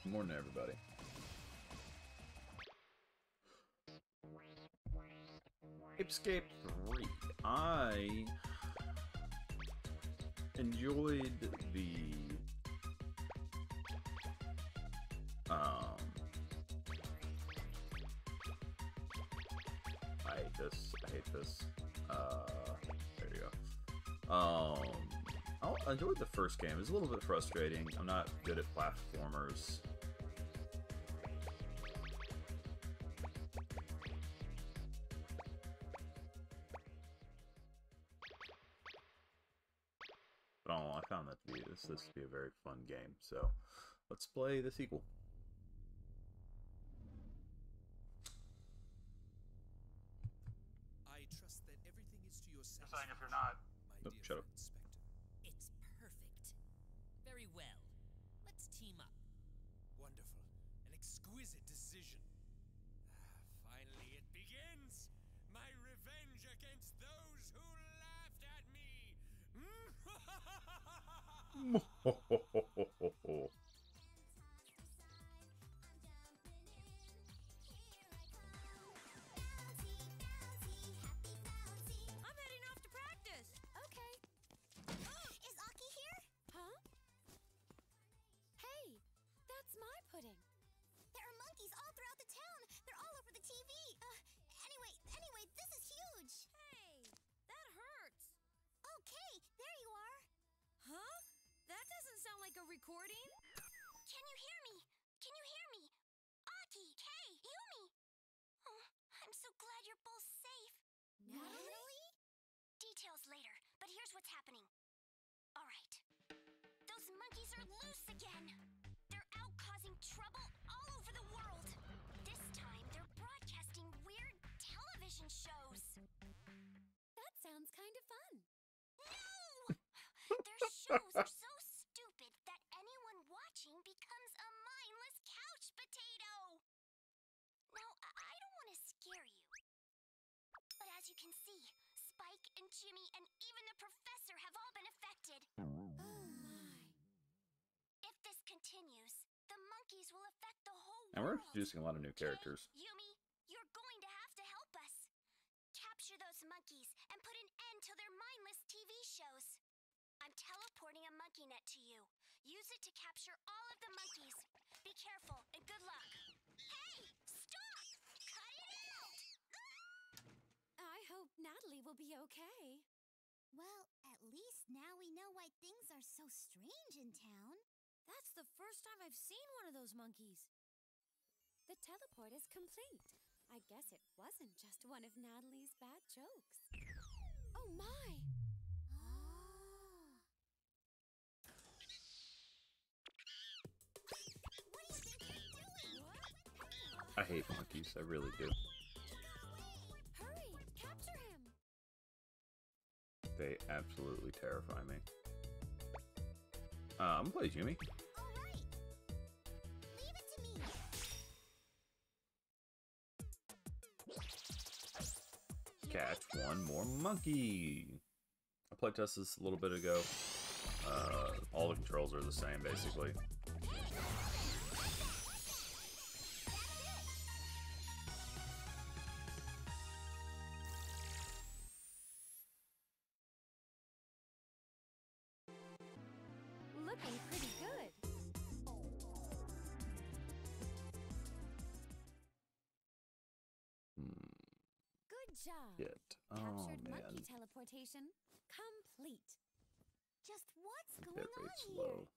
Good morning, everybody. Ape Escape 3. I enjoyed the I hate this. There you go. I enjoyed the first game. It was a little bit frustrating. I'm not good at platformers. But I found that to be this to be a very fun game. So let's play the sequel. I trust that everything is to your You're saying if you're not. Oh, shut up. Specter. It's perfect. Very well. Let's team up. Wonderful. An exquisite decision. Finally it begins! My revenge against those who laughed at me! I'm heading off to practice. Okay. Is Aki here? Huh? Hey, that's my pudding. There are monkeys all throughout the town. They're all over the TV. Anyway, this is huge. Hey, that hurts. Okay, there you are. Huh? That doesn't sound like a recording. Can you hear me? Can you hear me? Aki, Kei, Yumi. Oh, I'm so glad you're both safe. Natalie? Details later, but here's what's happening. All right. Those monkeys are loose again. They're out causing trouble all over the world. This time, they're broadcasting weird television shows. That sounds kind of fun. No! Their shows are so stupid that anyone watching becomes a mindless couch potato. Now, I don't want to scare you. But as you can see, Spike and Jimmy and even the professor have all been affected. Oh my. If this continues, the monkeys will affect the whole And we're world. introducing a lot of new characters. Kei, Yumi, you're going to have to help us. Capture those monkeys and put an end to their mindless TV shows. I'm teleporting a monkey net to you. Use it to capture all of the monkeys. Be careful and good luck. Hey! Stop! Cut it out! I hope Natalie will be okay. Well, at least now we know why things are so strange in town. That's the first time I've seen one of those monkeys. The teleport is complete. I guess it wasn't just one of Natalie's bad jokes. Oh my! What do you think you're doing? What? I hate monkeys. I really do. Hurry! Capture him! They absolutely terrify me. I'm gonna play Yumi. All right. Leave it to me. Catch one more monkey. I played tested this a little bit ago. All the controls are the same, basically. Looking pretty good. Good job. Shit. Oh, Captured man. monkey teleportation complete. Just what's The going bit on rate's here? low.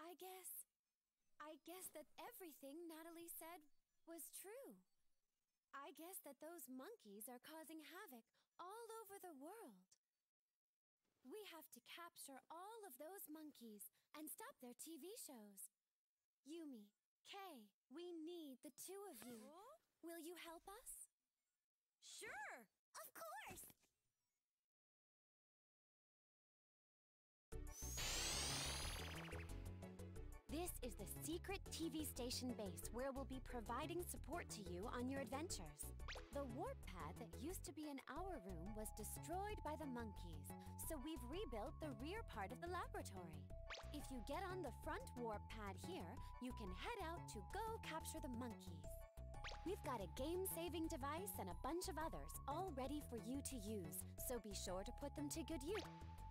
I guess that everything Natalie said was true. I guess that those monkeys are causing havoc all over the world. We have to capture all of those monkeys and stop their TV shows. Yumi, Kei, we need the two of you. Will you help us? Sure! Of course! This is the secret TV station base where we'll be providing support to you on your adventures. The warp pad that used to be in our room was destroyed by the monkeys, so we've rebuilt the rear part of the laboratory. If you get on the front warp pad here, you can head out to go capture the monkeys. We've got a game-saving device and a bunch of others all ready for you to use, so be sure to put them to good use.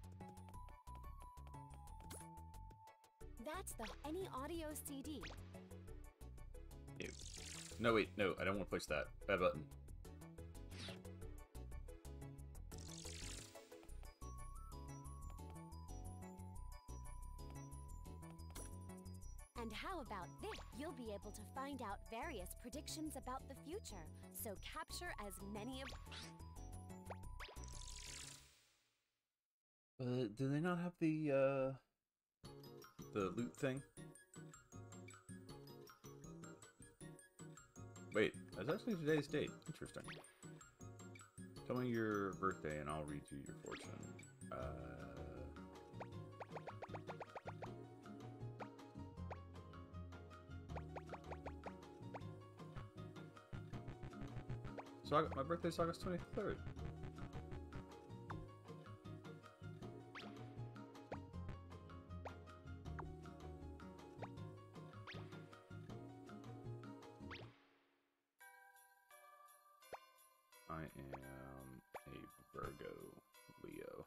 That's the any audio CD. Ew. No, wait, no, I don't want to push that. Bad button. And how about this? You'll be able to find out various predictions about the future, so capture as many of... Do they not have the loot thing? Wait, that's actually today's date. Interesting. Tell me your birthday and I'll read you your fortune. My birthday's August 23rd. I am a Virgo Leo.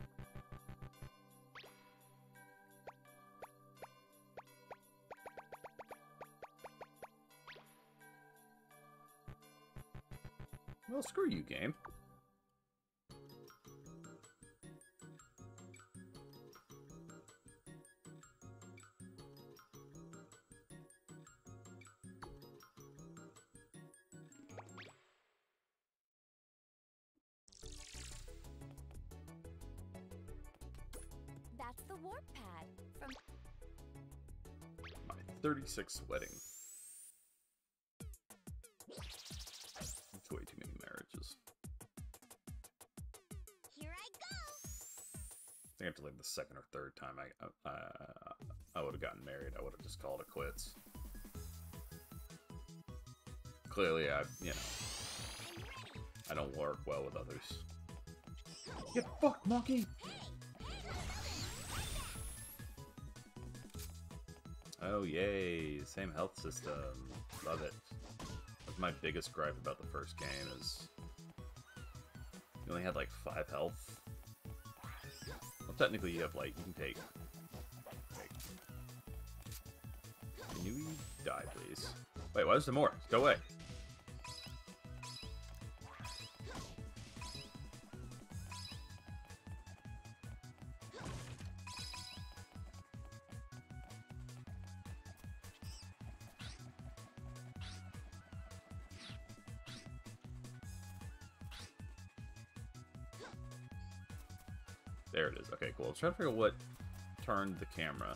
Well, screw you, game. That's the warp pad from... My 36th wedding. It's way too many marriages. Here I go! I think after like the second or third time I would have gotten married, I would have just called it quits. Clearly, I don't work well with others. Get fucked, monkey! Oh, yay. Same health system. Love it. That's my biggest gripe about the first game is you only had like 5 health. Well, technically you have like, you can take... Can you die, please? Wait, why is there more? Go away. There it is. Okay, cool. Let's try to figure out what turned the camera.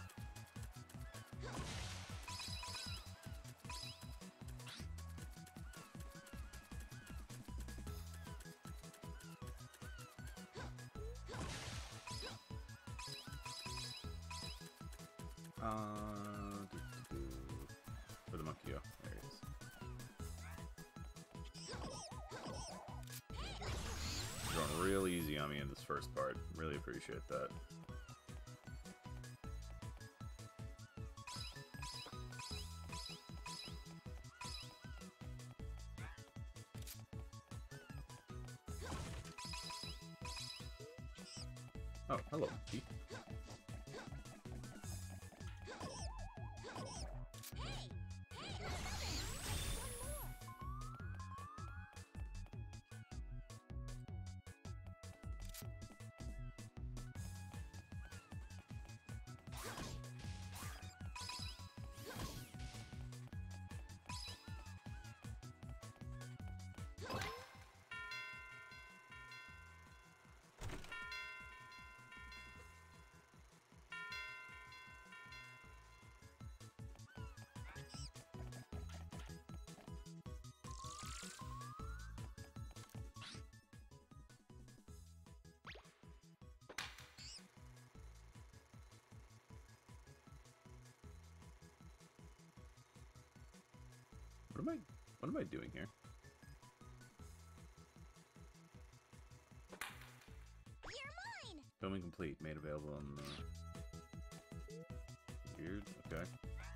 Where'd the monkey go? There he is. You're going real easy on me in this first part. Really appreciate that. Oh, hello, monkey. What am I doing here? Filming complete. Made available on the... Weird. Okay.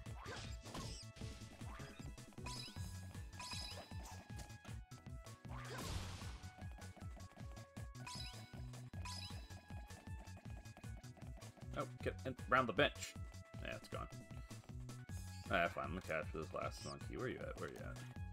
Oh, get around the bench. Yeah, it's gone. Ah, fine. I'm gonna catch this last monkey. Where you at? Where you at?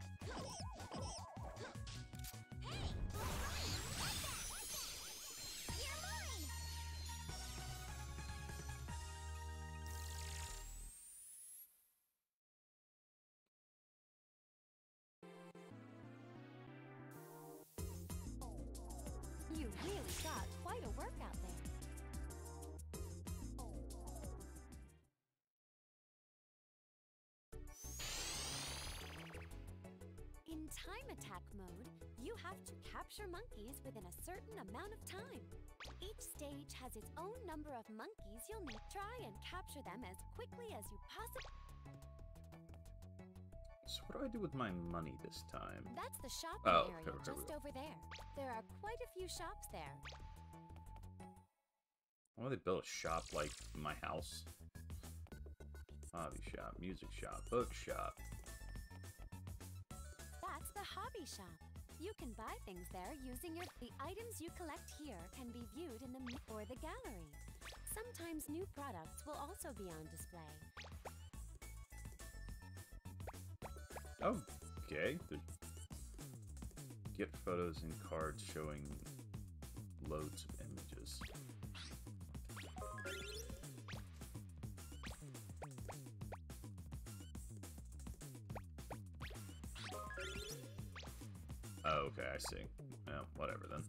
You really got quite a workout there. In time attack mode, you have to capture monkeys within a certain amount of time. Each stage has its own number of monkeys you'll need. Try and capture them as quickly as you possibly... So what do I do with my money this time? That's the shopping area here we just go. over there. There are quite a few shops there. Why would they build a shop like my house? Hobby shop, music shop, book shop. That's the hobby shop. You can buy things there using your... The items you collect here can be viewed in the or the gallery. Sometimes new products will also be on display. Okay. Get photos and cards showing loads of images. Oh, okay, I see. Well, whatever then.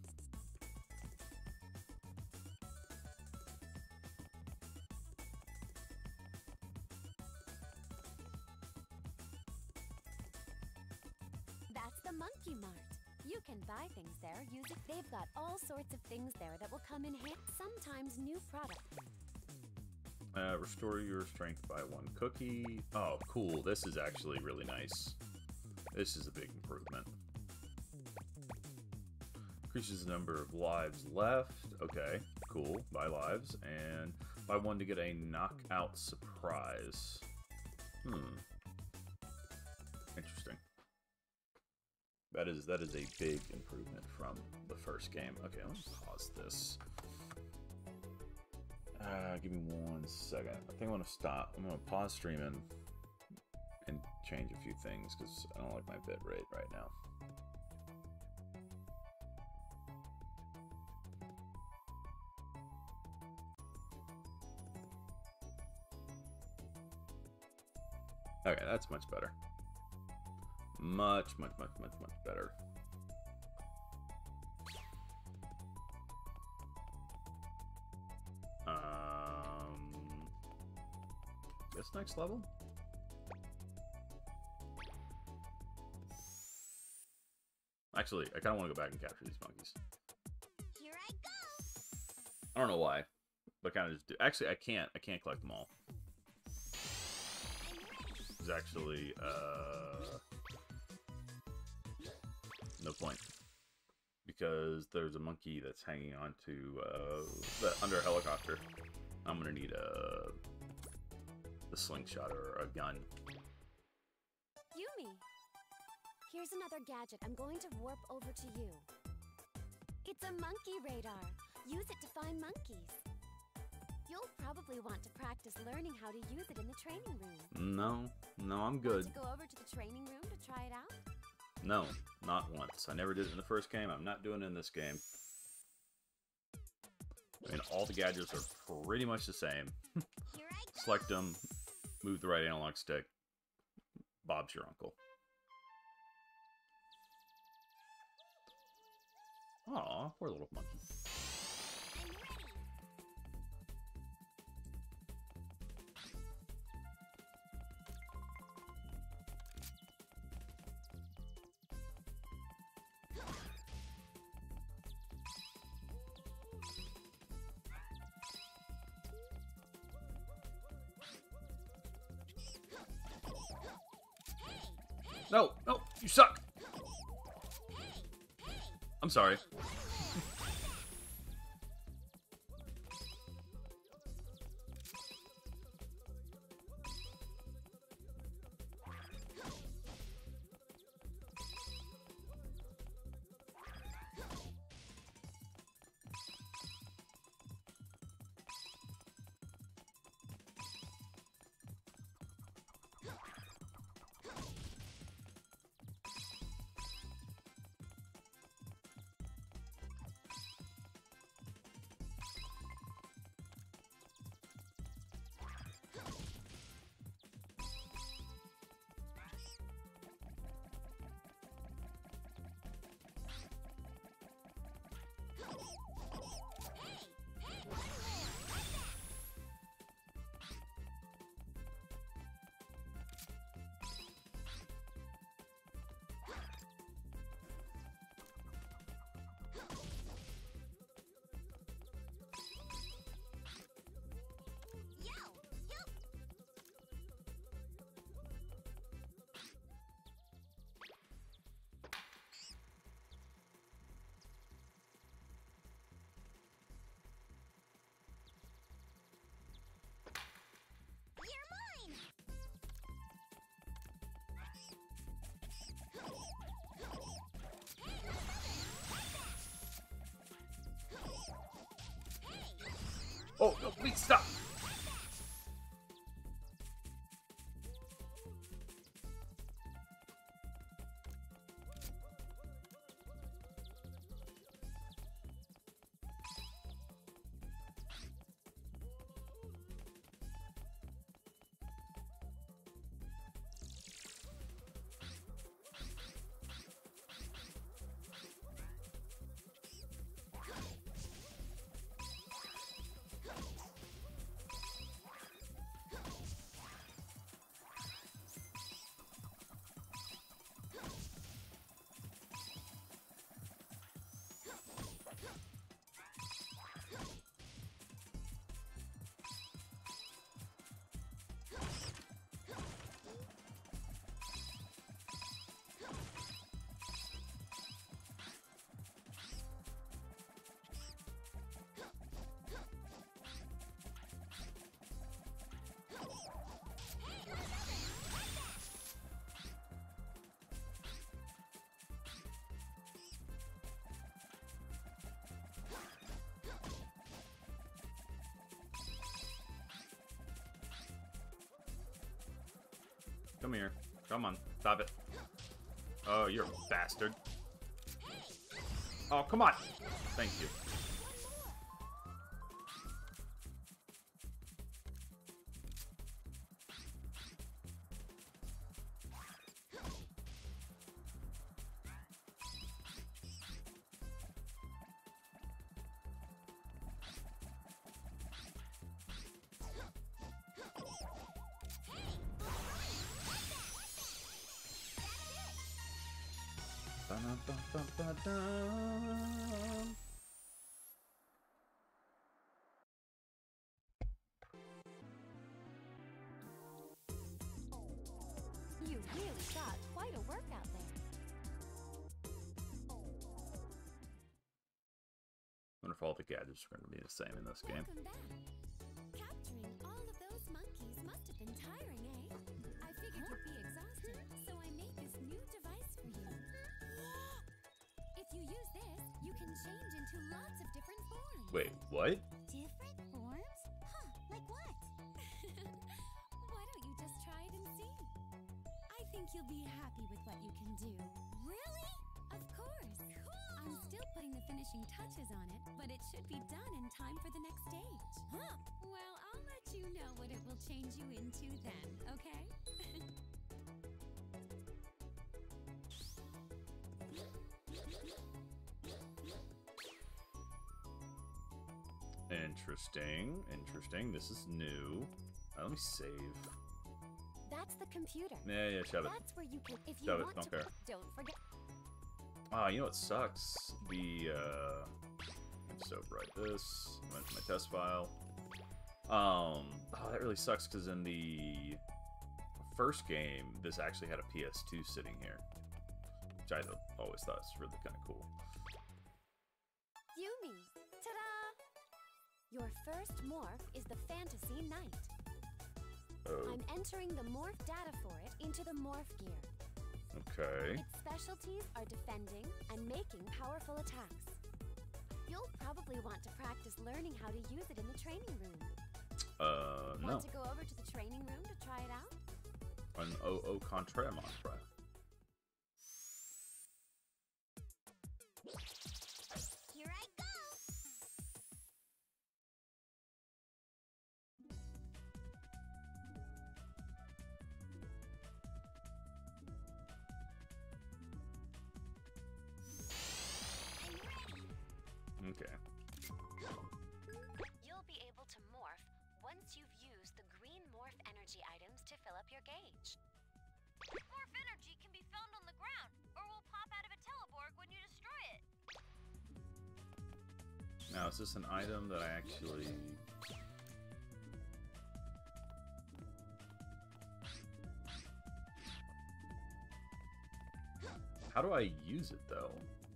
That's the Monkey Mart. You can buy things there using... They've got all sorts of things there that will come in handy. Sometimes new products. Restore your strength by 1 cookie. Oh, cool. This is actually really nice. This is a big improvement. Increases the number of lives left. Okay, cool. Buy lives. And buy 1 to get a knockout surprise. Interesting. That is a big improvement from the first game. Okay, let me pause this. Give me 1 second. I think I want to stop. I'm going to pause streaming and change a few things because I don't like my bit rate right now. Okay, that's much better. Much better. This next level? Actually, I kind of want to go back and capture these monkeys. Here I go. I don't know why, but kind of just do. Actually, I can't collect them all. There's actually no point because there's a monkey that's hanging onto under a helicopter. I'm gonna need a slingshot or a gun. Yumi, here's another gadget. I'm going to warp over to you. It's a monkey radar. Use it to find monkeys. You'll probably want to practice learning how to use it in the training room. No, I'm good. Want to go over to the training room to try it out? No, not once. I never did it in the first game. I'm not doing it in this game. I mean, all the gadgets are pretty much the same. Here I go. Select them, move the right analog stick. Bob's your uncle. Aw, poor little monkey. I'm ready. No, you suck. I'm sorry. Please stop! Come here. Come on. Stop it. Oh, you're a bastard. Oh, come on. Thank you. Ba-dum-bum-bum-ba-dum. You really got quite a workout there. I wonder if all the gadgets are going to be the same in this game. Welcome back. Capturing all of those monkeys must have been tiring, eh? I figured you'd be exhausted, so I made this new device for you. If you use this, you can change into lots of different forms. Wait, what? Different forms? Huh, like what? Why don't you just try it and see? I think you'll be happy with what you can do. Really? Of course. Cool. I'm still putting the finishing touches on it, but it should be done in time for the next stage. Huh? Well, I'll let you know what it will change you into then, okay? Interesting. Interesting. This is new. Let me save. That's the computer. Yeah, shove it. That's where you can, if you Shove it, want don't to, care. don't forget. Ah, you know what sucks? The, so write this. Went to my test file. Oh, that really sucks because in the first game, this actually had a PS2 sitting here, which I always thought was really kind of cool. Yumi, ta-da! Your first morph is the Fantasy Knight. Oh, I'm entering the morph data for it into the morph gear. okay. Its specialties are defending and making powerful attacks. You'll probably want to practice learning how to use it in the training room. No. Want to go over to the training room to try it out? An au contraire mantra. Here I go! I'm ready! Okay. You'll be able to morph once you've used the green morph energy items to fill up your gauge. Morph energy can be found on the ground, or will pop out of a teleborg when you destroy it. Now, is this an item that I actually... How do I use it, though?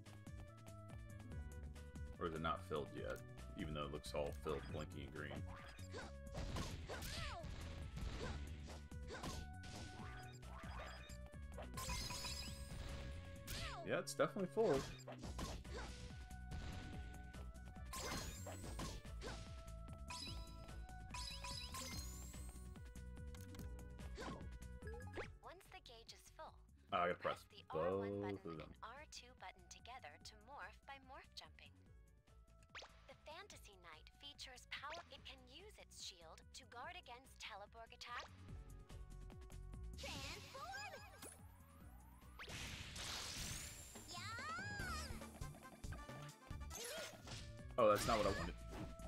Or is it not filled yet? Even though it looks all filled, blinky and green. Yeah, it's definitely full. I gotta press the both R1 button of them. and R2 button together to morph by morph jumping. The Fantasy Knight features power. It can use its shield to guard against teleporg attack. Transform! Oh, that's not what I wanted.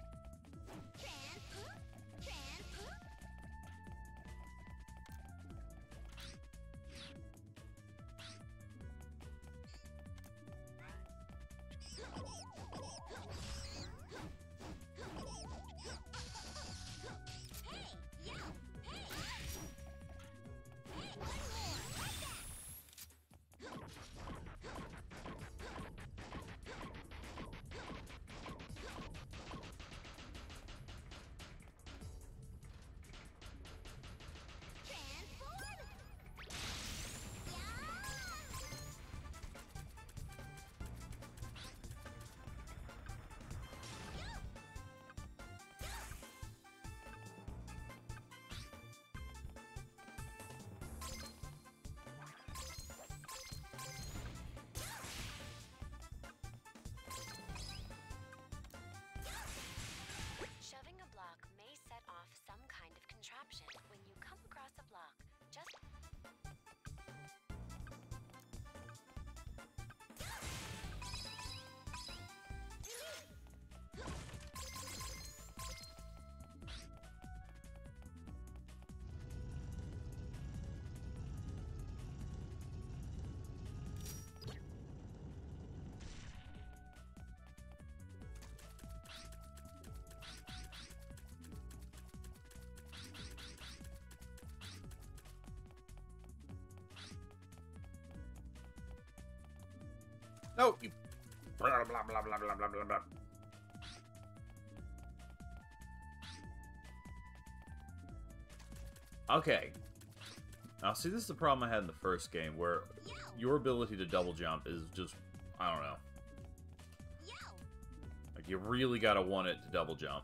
Shoving a block may set off some kind of contraption. When you come across a block, just No, you. Blah blah blah blah blah blah blah blah. Okay. Now, see, this is the problem I had in the first game, where your ability to double jump is just, I don't know. Like, you really gotta want it to double jump.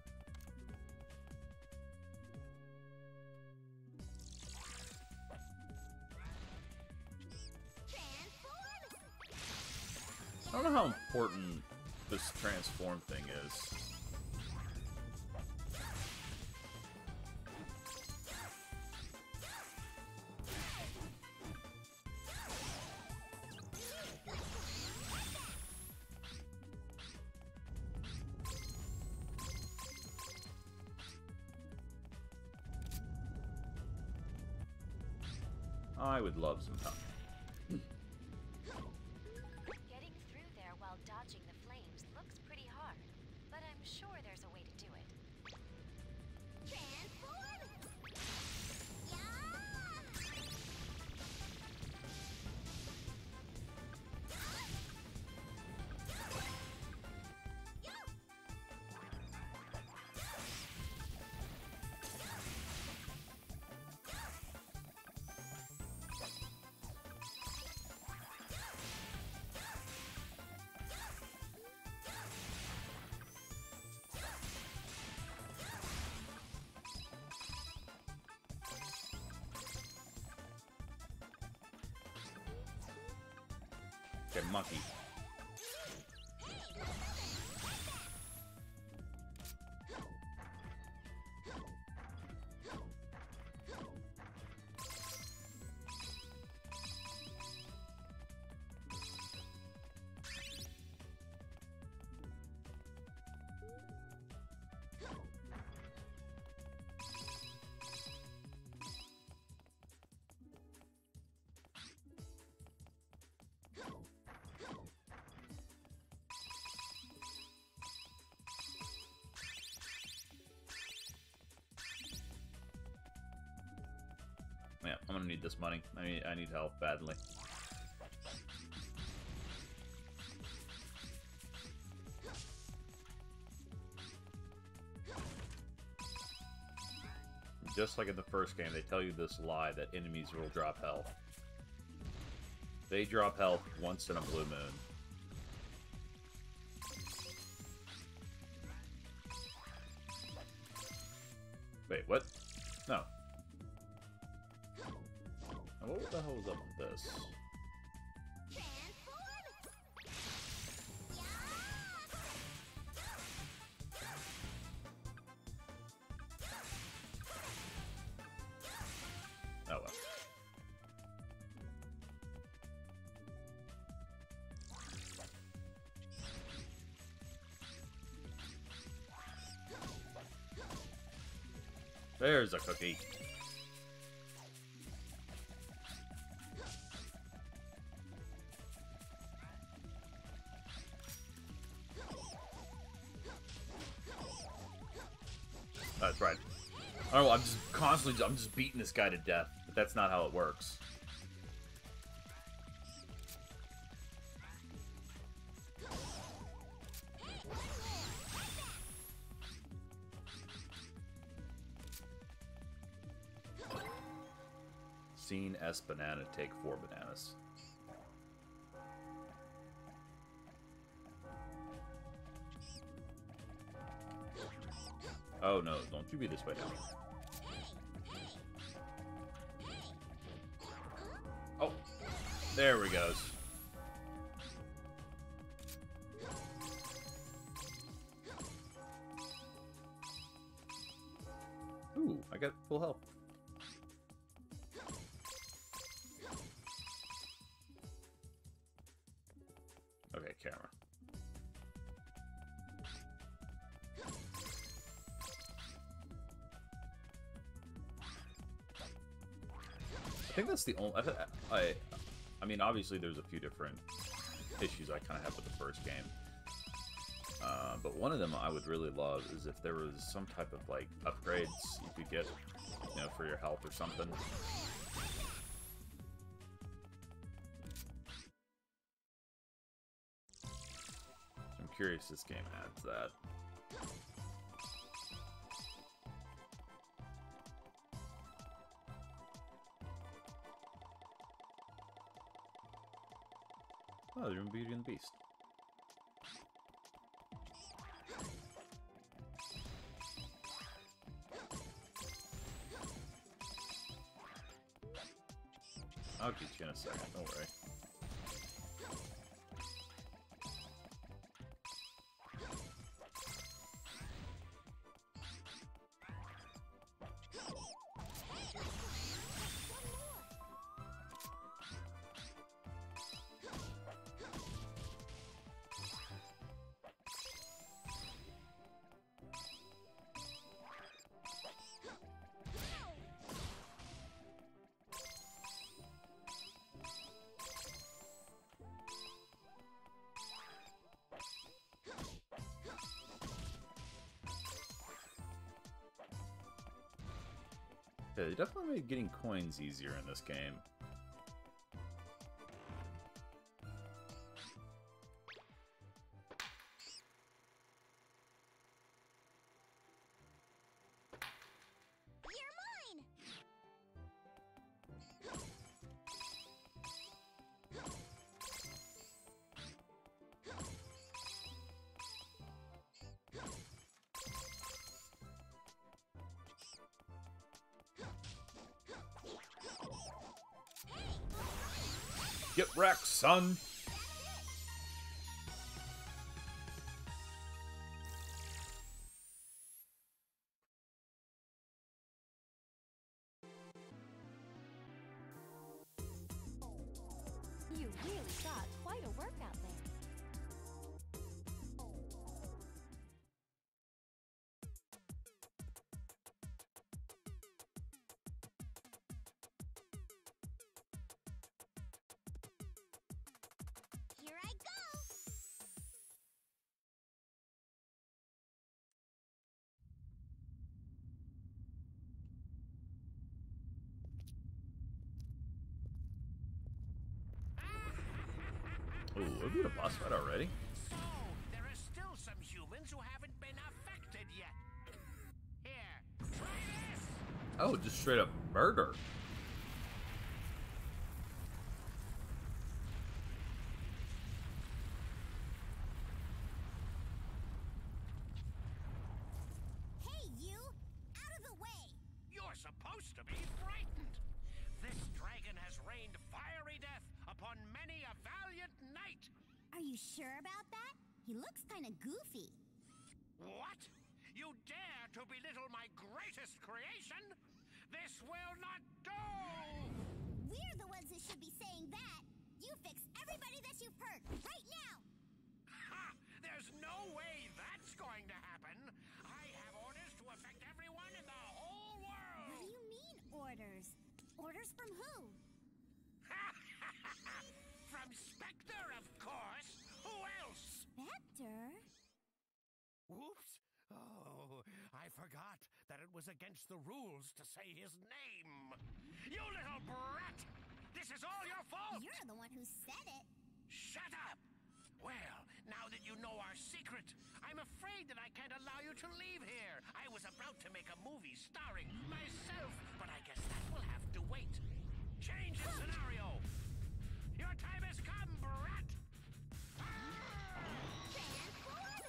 I don't know how important this transform thing is. I would love some help. getting through there while dodging the flames looks pretty hard, but I'm sure there's a way to do it. Transform! Okay, monkey. Yeah, I'm gonna need this money. I need help badly. Just like in the first game, they tell you this lie that enemies will drop health. They drop health once in a blue moon. Wait, what? No. Now, what the hell was up with this? Oh well. There's a cookie. That's right. I don't know, I'm just beating this guy to death, but that's not how it works. Seen S banana take 4 bananas. Oh no, don't you be this way now. Oh, there we go. Ooh, I got full health. Okay, camera. I think that's the only... I mean, obviously there's a few different issues I kind of have with the first game. But one of them I would really love is if there was some type of, like, upgrades you could get, you know, for your health or something. I'm curious this game adds that. Oh, they're in Beauty and the Beast. I'll get you in a second, don't worry. Yeah, they definitely made getting coins easier in this game. You're mine! Get wrecked, son! You really got quite a workout there. Here I go! Ooh, we're doing a boss fight already? So, there are still some humans who haven't been affected yet. Here, try this! Oh, just straight up murder. Hey, you! Out of the way! You're supposed to be frightened. This dragon has valiant knight. Are you sure about that? He looks kind of goofy. What? You dare to belittle my greatest creation? This will not do! We're the ones who should be saying that. You fix everybody that you've hurt, right now! Ha! There's no way that's going to happen. I have orders to affect everyone in the whole world! What do you mean, orders? Orders from who? From Specter, of course! Who else? Specter? Whoops! Oh, I forgot that it was against the rules to say his name. You little brat! This is all your fault! You're the one who said it. Shut up! Well, now that you know our secret, I'm afraid that I can't allow you to leave here. I was about to make a movie starring myself, but I guess that will have to wait. Change the scenario! Your time has come, brat! Transform!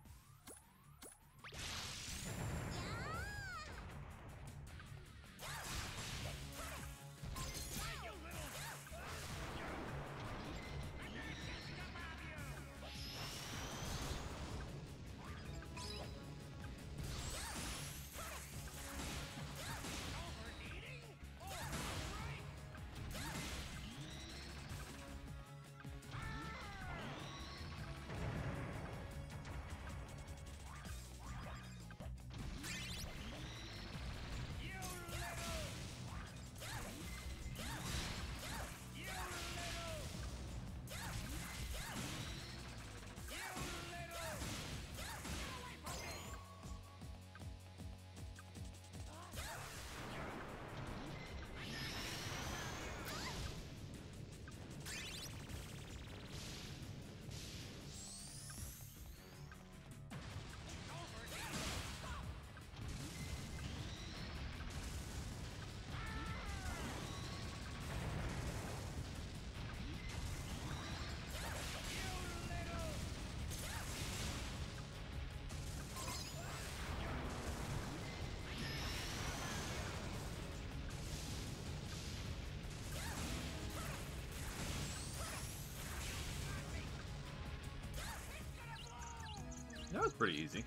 That was pretty easy.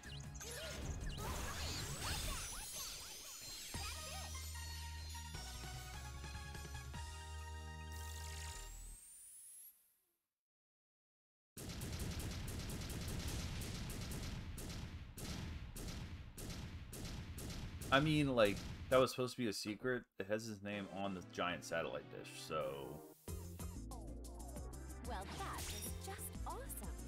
I mean, like, that was supposed to be a secret. It has his name on the giant satellite dish, so... Well, that is just awesome.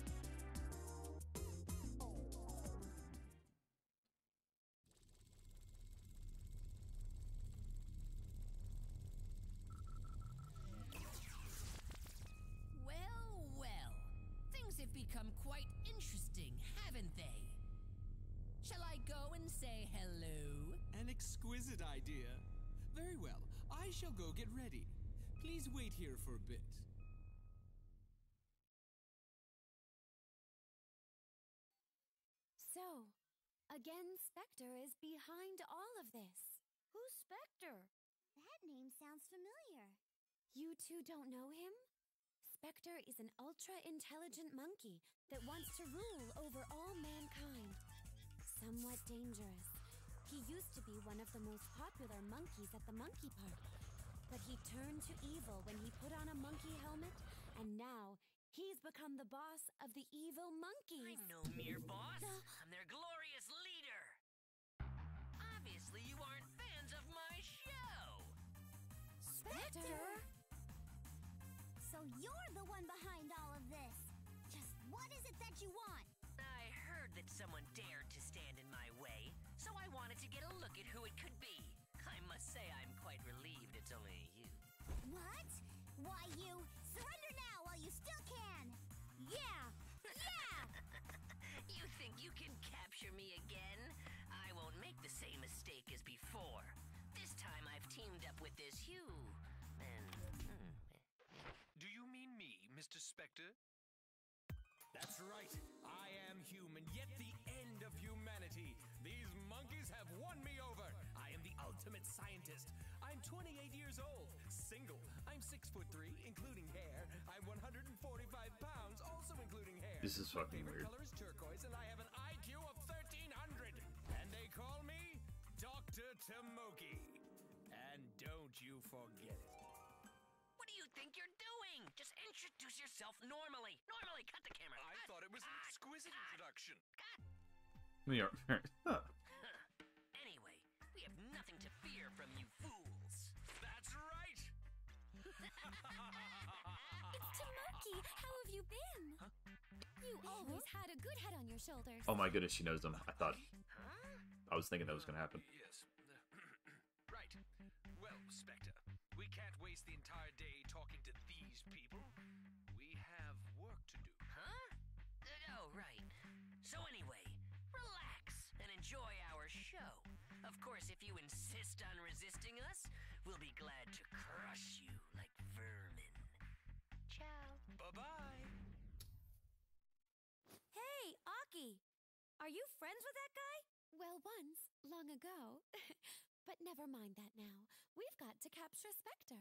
Well, well. Things have become quite interesting, haven't they? Shall I go and say hello? An exquisite idea. Very well, I shall go get ready. Please wait here for a bit. So, again, Specter is behind all of this. Who's Specter? That name sounds familiar. You two don't know him? Specter is an ultra-intelligent monkey that wants to rule over all mankind. Somewhat dangerous. He used to be one of the most popular monkeys at the monkey park. But he turned to evil when he put on a monkey helmet, and now he's become the boss of the evil monkeys. I'm no mere boss. I'm their glorious leader. Obviously, you aren't fans of my show. Specter? So you're the one behind all of this. Just what is it that you want? I heard that someone dared to stand in my way, so I wanted to get a look at who it could be. I must say I'm quite relieved it's only you. What? Why, you surrender now while you still can. Yeah! Yeah! You think you can capture me again? I won't make the same mistake as before. This time I've teamed up with this Hugh. Do you mean me, Mr. Specter? That's right. I am human, yet the end of humanity. These monkeys have won me over. I am the ultimate scientist. I'm 28 years old, single. I I'm 6'3", including hair. I'm 145 pounds, also including hair. This is fucking My weird. favorite color is turquoise, and I have an IQ of 1300. And they call me Dr. Tomoki. And don't you forget it. What do you think you're doing? Just introduce yourself normally. Normally, cut the camera. I thought it was an exquisite introduction. We are. Huh. Anyway, we have nothing to fear from you fools. That's right. It's Tomoki! How have you been? You always had a good head on your shoulders. Oh my goodness, she knows them. I thought. Huh? I was thinking that was gonna happen. Yes. Right. Well, Spectre, we can't waste the entire day talking to these people. We have work to do. Huh? Oh, right. So anyway, relax and enjoy our show. Of course, if you insist on resisting us, we'll be glad to crush you like vermin. Ciao. Bye-bye. Hey, Aki! Are you friends with that guy? Well, once, long ago. But never mind that now. We've got to capture Spectre.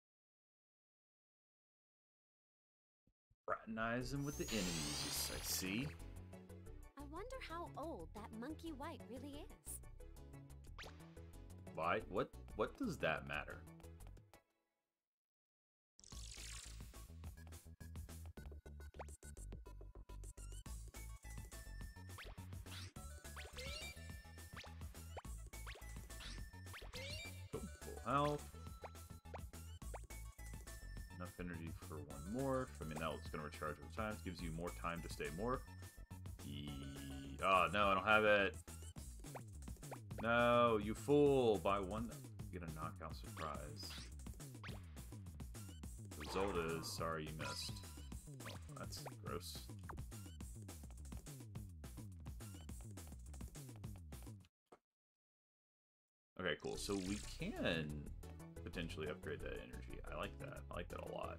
Fraternizing with the enemies, I see. I wonder how old that monkey white really is. Why? What does that matter? Full health. Enough energy for one morph. I mean, now it's going to recharge over time. Gives you more time to stay morph. Oh, no, I don't have it. No, you fool. Buy one, you get a knockout surprise. The result is, sorry you missed. Oh, that's gross. Okay, cool. So we can potentially upgrade that energy. I like that. I like that a lot.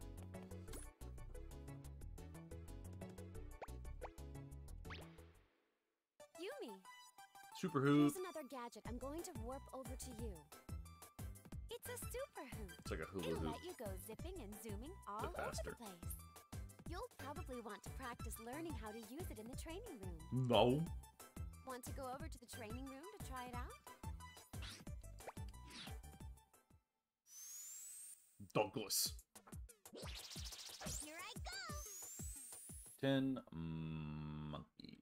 Yumi! Super hoop. Here's another gadget I'm going to warp over to you. It's a super hoop. It's like a hula It'll hoop. let you go zipping and zooming all over faster. the place. You'll probably want to practice learning how to use it in the training room. No. Want to go over to the training room to try it out? Douglas. Here I go. 10 monkeys.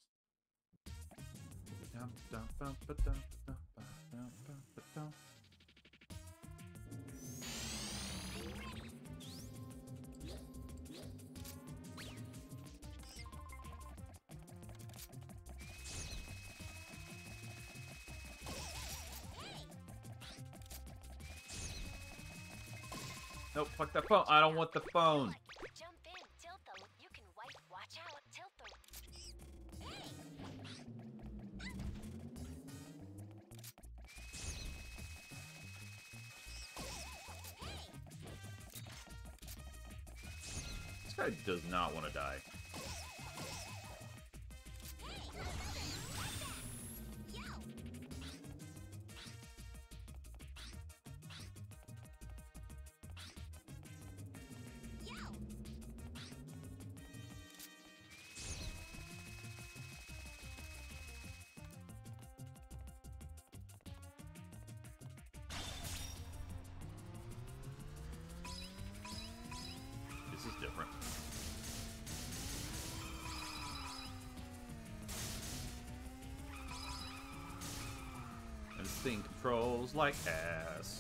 Nope, fuck that phone. I don't want the phone. Jump in, tilt the. You can wipe. Watch out, tilt the. This guy does not want to die. This is different. And this thing controls like ass.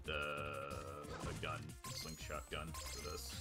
a gun, slingshot gun for this.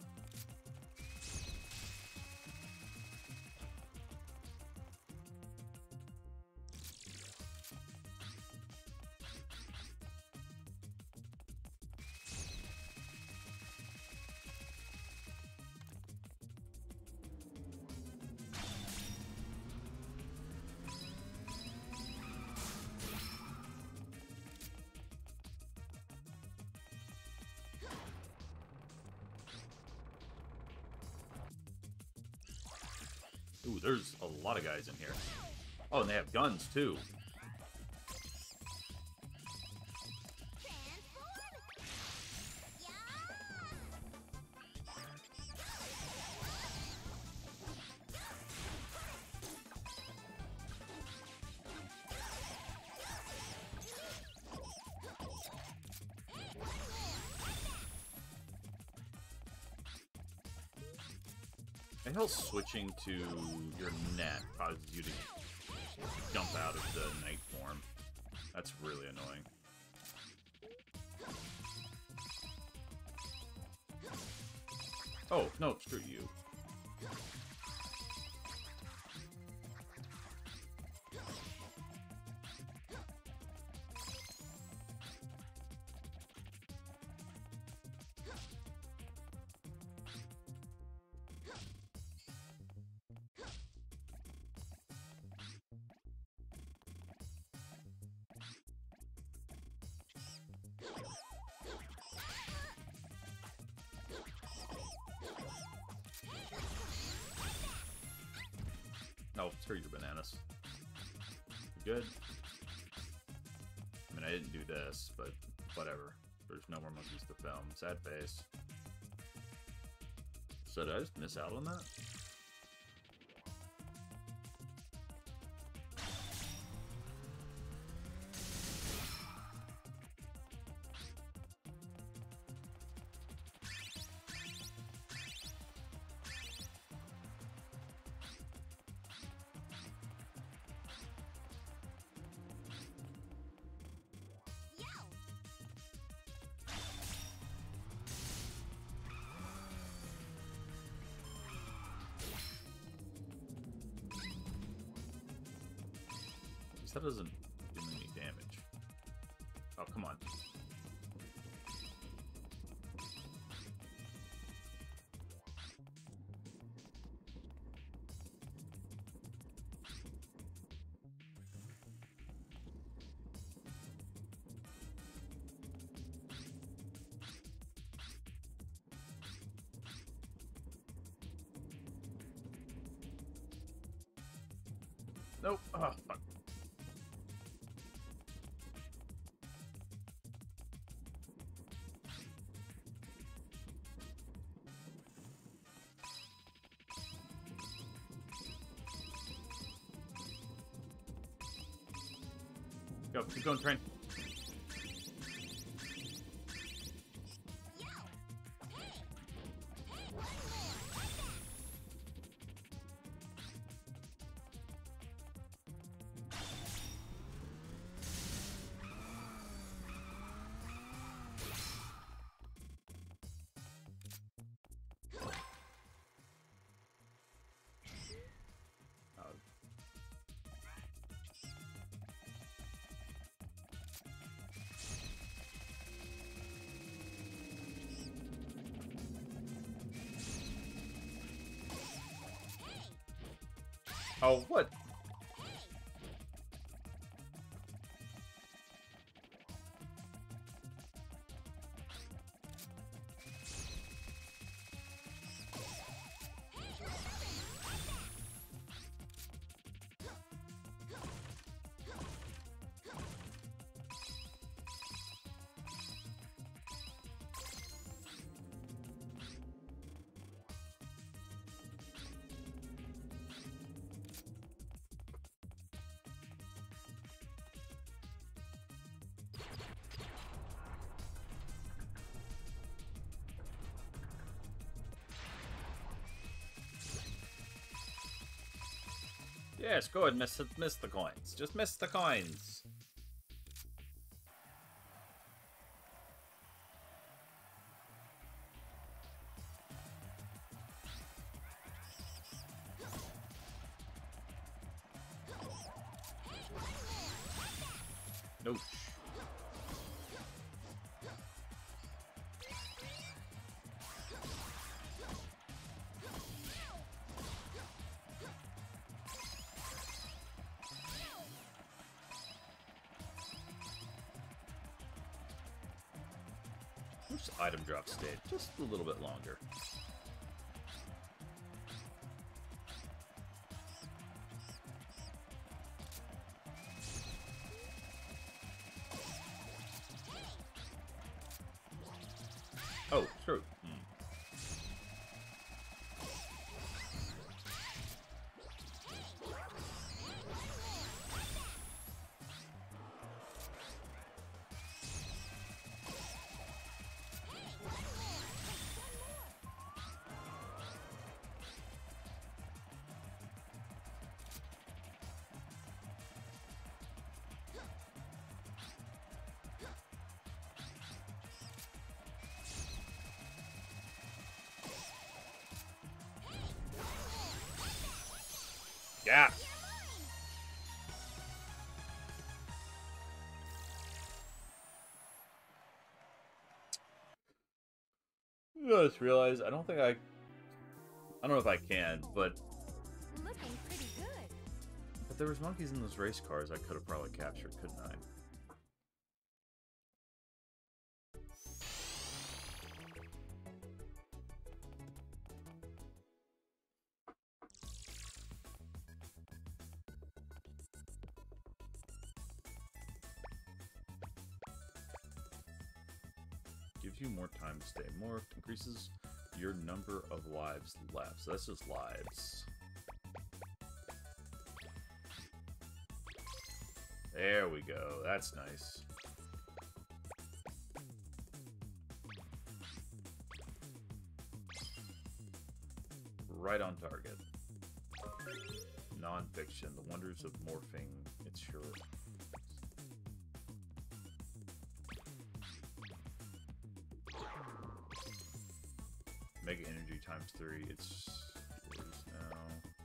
Ooh, there's a lot of guys in here. Oh, and they have guns, too. I know switching to your net causes you to jump out of the night form. That's really annoying. Oh, no, screw you. No, screw your bananas. Good. I mean, I didn't do this, but whatever. There's no more monkeys to film. Sad face. So did I just miss out on that? That doesn't do any damage. Oh, come on. Nope. Oh, fuck. Go, keep going, train. Oh, what? Yes, go ahead, miss the coins. Just miss the coins. Ouch. Wish item drop stayed just a little bit longer. Oh, true. Yeah. I just realized I don't know if I can, but Looking pretty good. there was monkeys in those race cars I could have probably captured, couldn't I? Gives you more time to stay morphed, increases your number of lives left. So that's just lives. There we go. That's nice. Right on target. Non-fiction. The wonders of morphing. It's sure. Mega energy times 3. It's yours now.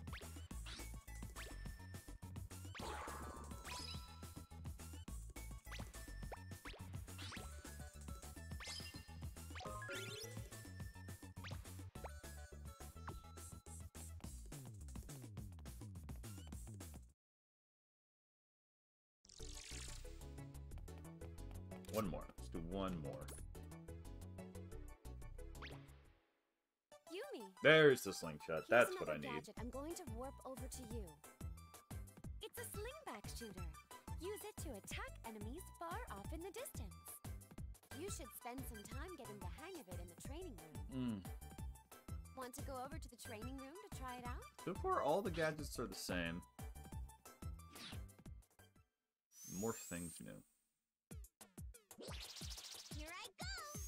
One more. Let's do one more. Yumi. There's the slingshot. That's Here's what I another need. gadget I'm going to warp over to you. It's a slingback shooter. Use it to attack enemies far off in the distance. You should spend some time getting the hang of it in the training room. Want to go over to the training room to try it out? So far, all the gadgets are the same. More things new. Here I go!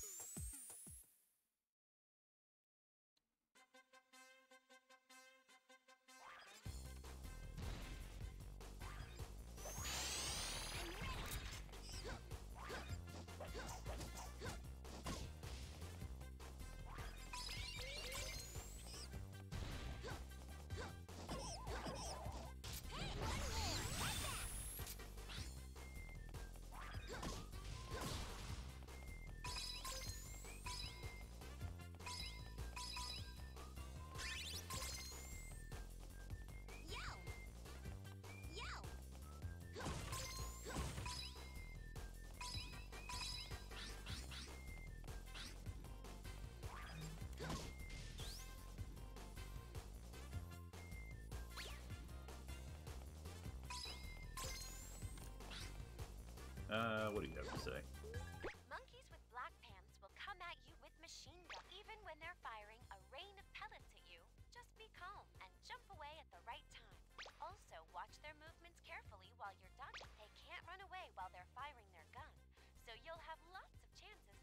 What do you have to say? Monkeys with black pants will come at you with machine guns. Even when they're firing a rain of pellets at you, just be calm and jump away at the right time. Also, watch their movements carefully while you're dodging. They can't run away while they're firing their gun, so you'll have lots of chances.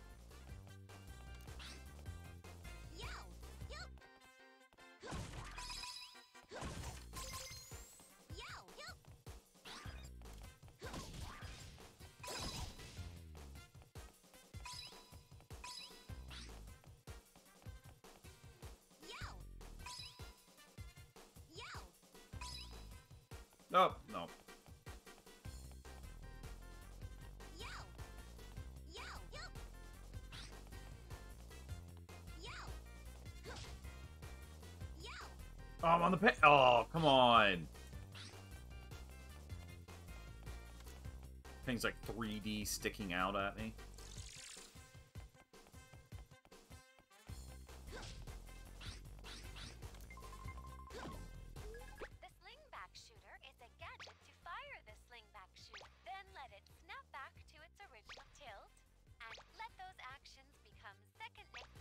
Yo! Yo! Yo! Yo! Oh, no. Oh, I'm on the pit. Oh, come on. Things like 3D sticking out at me. The slingback shooter is a gadget to fire the slingback shooter, then let it snap back to its original tilt, and let those actions become second nature.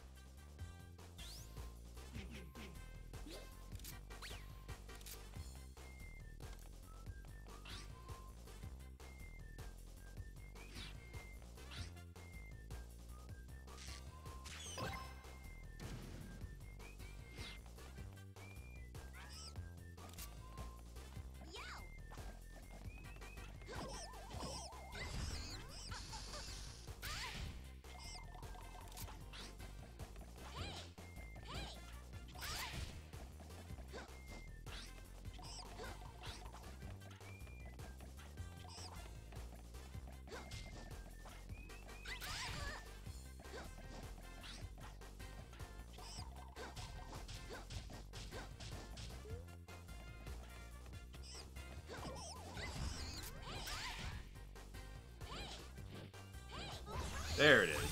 There it is.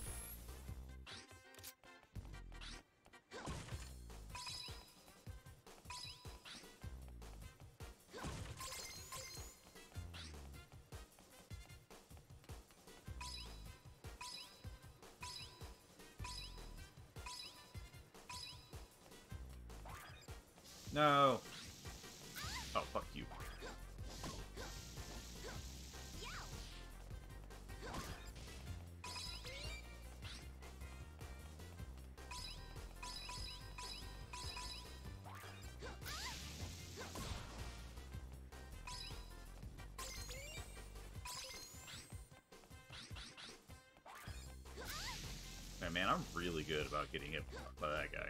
No. Oh, fuck you. Man, I'm really good about getting hit by that guy.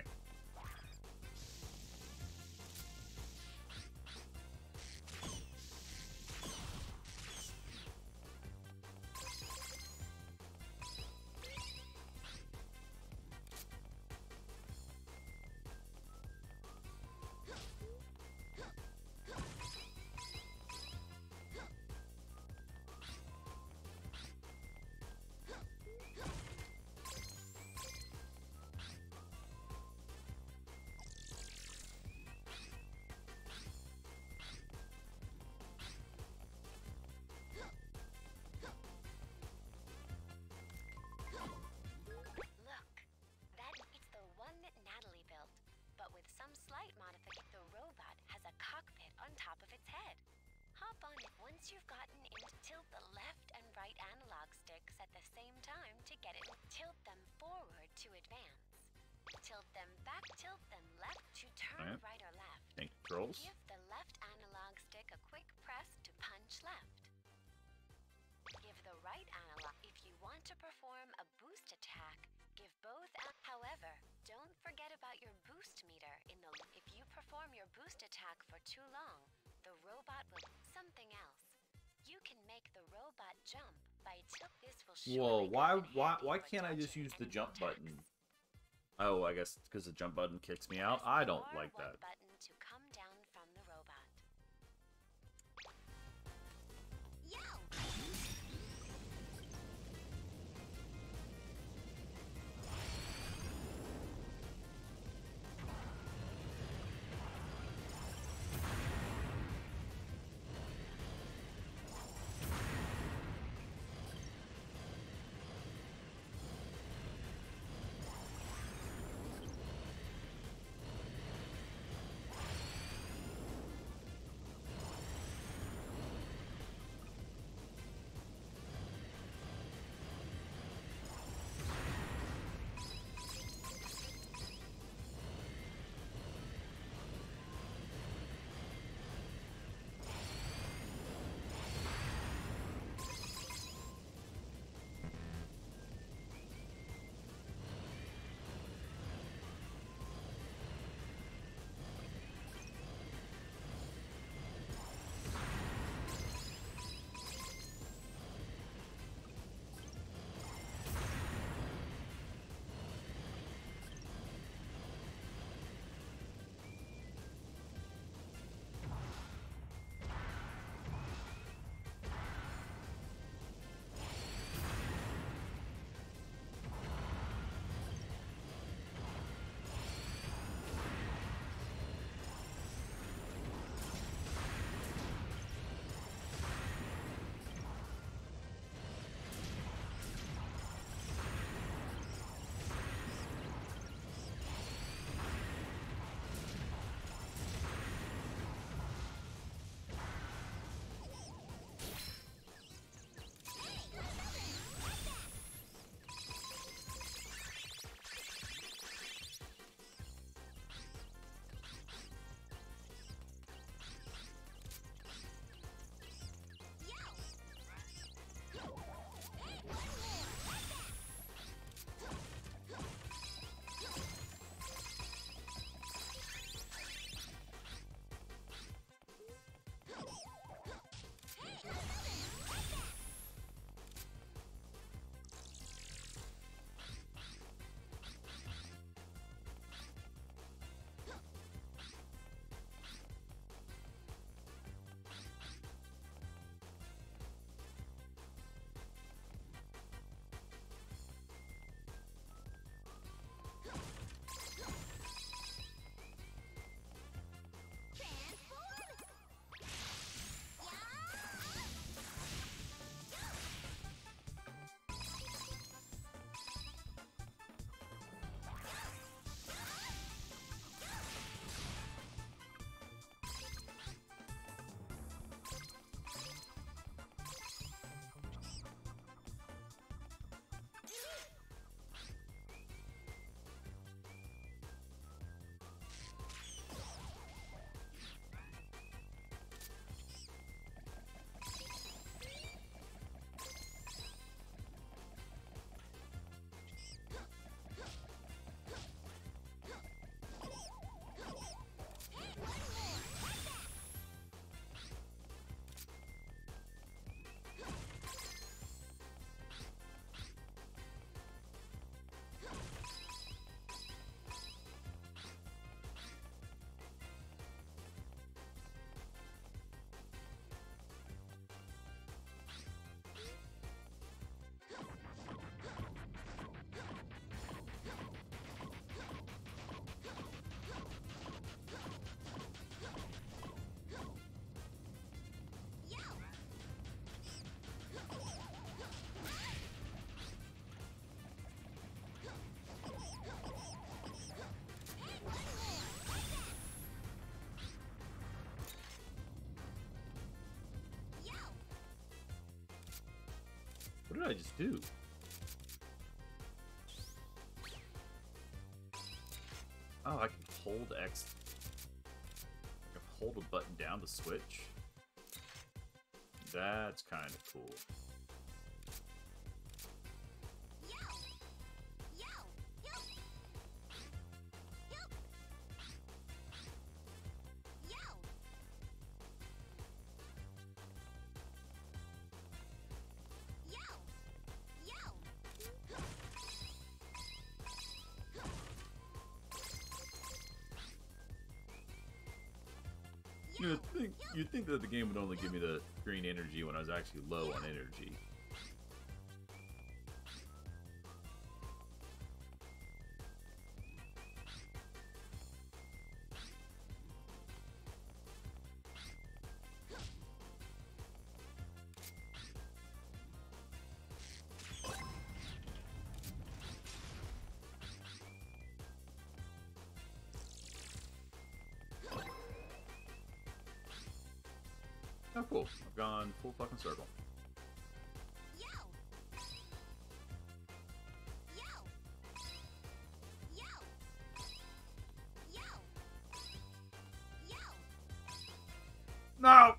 Once you've gotten in, tilt the left and right analog sticks at the same time to get it. Tilt them forward to advance. Tilt them back, tilt them left to turn right or left. And controls. Give the left analog stick a quick press to punch left. Give the right analog. If you want to perform a boost attack, give both. However, don't forget about your boost meter in the. If you perform your boost attack for too long, the robot will something else. You can make the robot jump by tilt. This will Whoa, why can't I just use the jump button? Oh, I guess because the jump button kicks me out. I don't like that. Button to come down from the robot. What did I just do? Oh, I can hold X. I can hold a button down to switch. That's kind of cool. You'd think that the game would only give me the green energy when I was actually low on energy. Oh, cool. I've gone full fucking circle. No!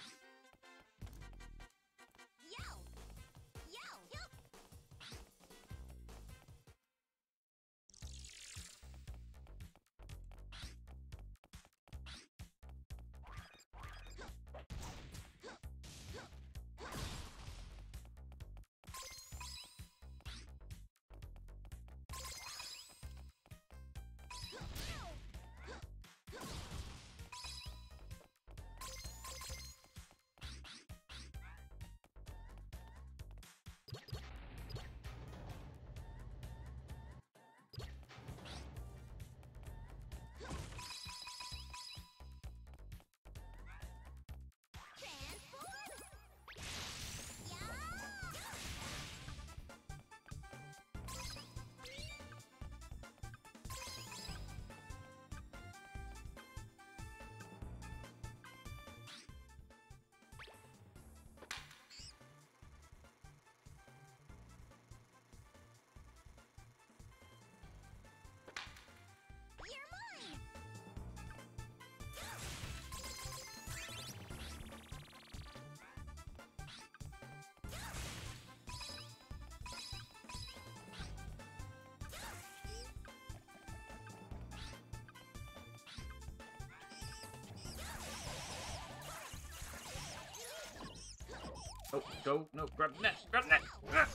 Oh, go, no, grab the net, grab the net! Ah!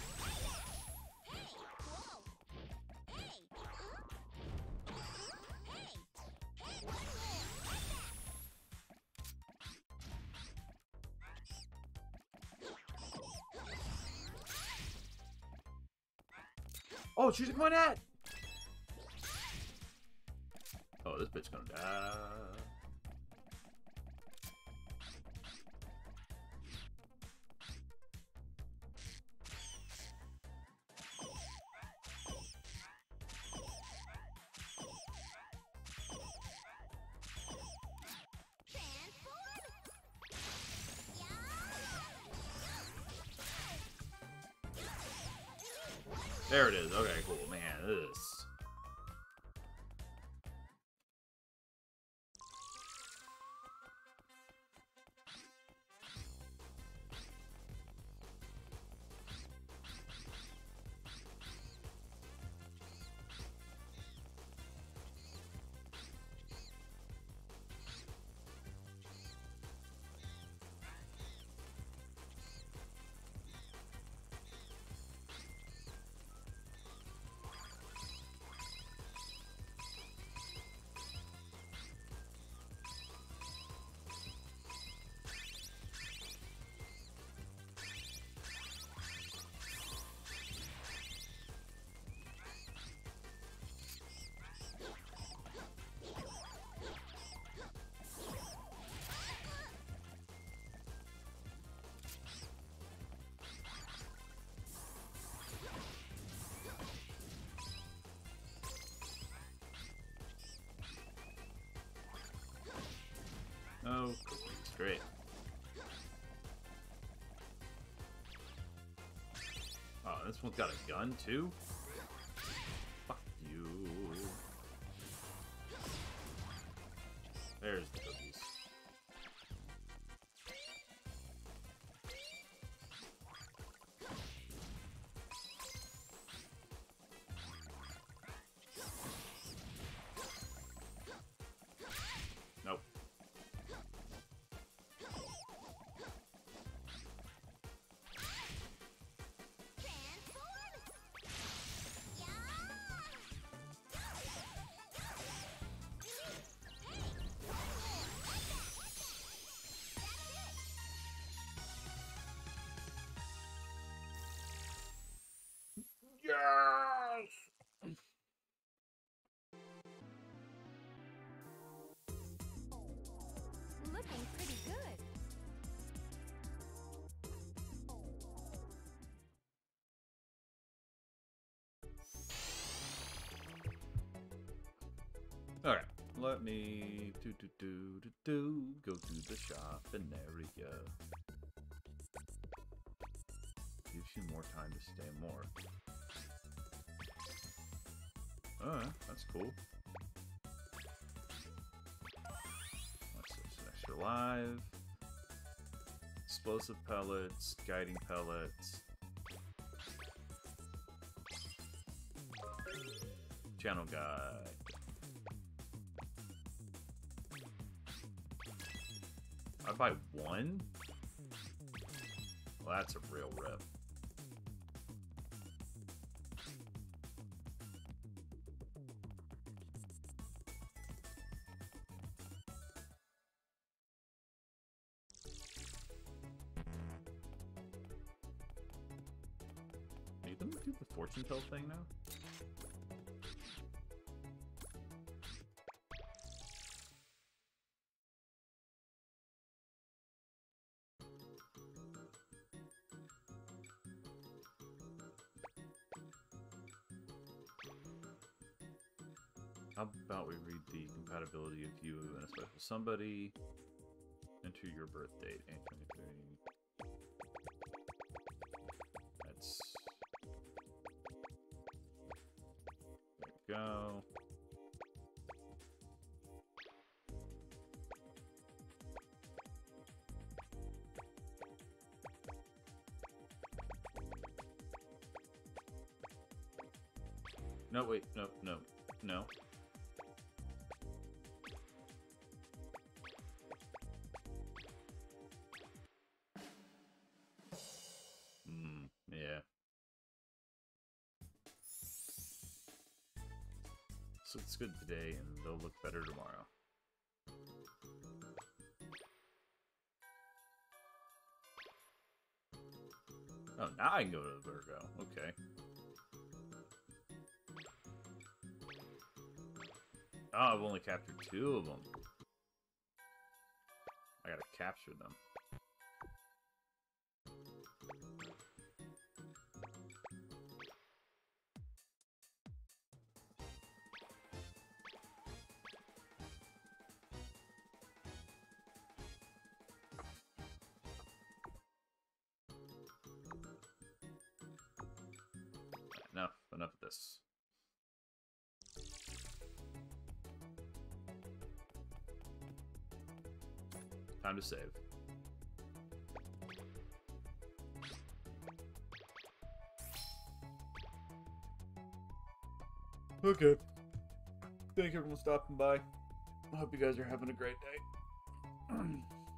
Oh, she's my net! Oh, this bitch gonna die. There it is. Okay, cool. Man, this. Oh, great. one's got a gun, too? Fuck you. There's the cookies. Nope. Yes! Looking pretty good. Alright, let me go to the shopping area. Gives you more time to stay more. Alright, that's cool. What's this? An extra live. Explosive pellets, guiding pellets. Channel guide. I buy one? Well, that's a real rip. Need them to do the fortune tell thing now? How about we read the compatibility of you and a special somebody? Enter your birth date, 8/23. That's... There we go. No, wait, no, no, no. Yeah. So it's good today, and they'll look better tomorrow. Oh, now I can go to the Virgo. Okay. Oh, I've only captured 2 of them. I gotta capture them. Enough of this. Time to save. Okay. Thank you everyone for stopping by. I hope you guys are having a great day.